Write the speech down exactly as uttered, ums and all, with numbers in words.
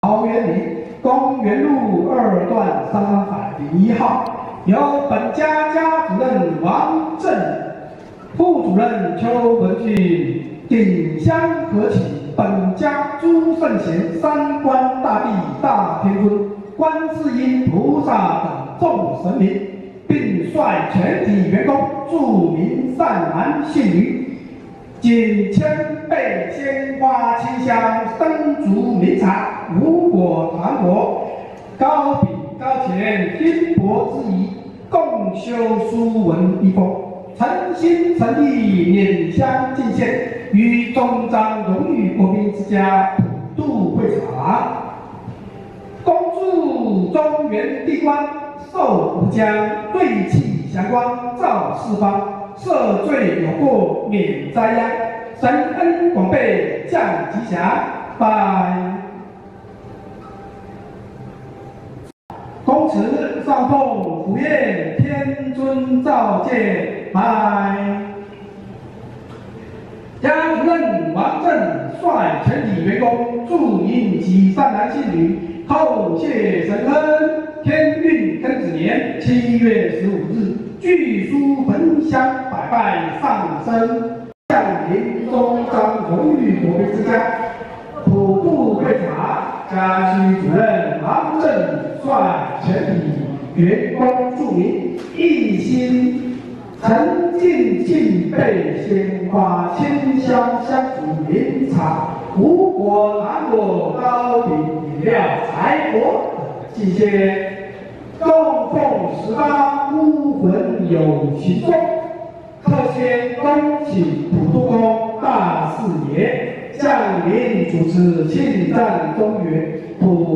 桃园里公园路二段三百零一号，由本家家主任王正、副主任邱文俊鼎香合起本家诸圣贤、三官大帝、大天尊、观世音菩萨等众神明，并率全体员工注明善男信女，谨签备鲜花清香、灯烛名茶、五果糖果、高品高浅、金箔之仪，共修书文一封。 诚心诚意捻香敬献，于终章荣誉国宾之家普渡会场，恭祝中原地官寿无疆，瑞气祥光照四方，赦罪有过免灾殃，神恩广备降吉祥。拜。公祠上奉福愿天尊召见。 拜！家主任王正率全体员工祝您及善男信女叩谢神恩，天运庚子年七月十五日，具书焚香百拜上升，降临中章荣誉国宾之家。普渡会场，家居主任王正率全体员工祝您一心。 沉浸敬备鲜花、清香香烛、名茶、五果糖果、糕饼、饮料、财帛等祭献，供奉十方孤魂有情众。特先恭请普渡宫大士爷降临主持庆赞中原普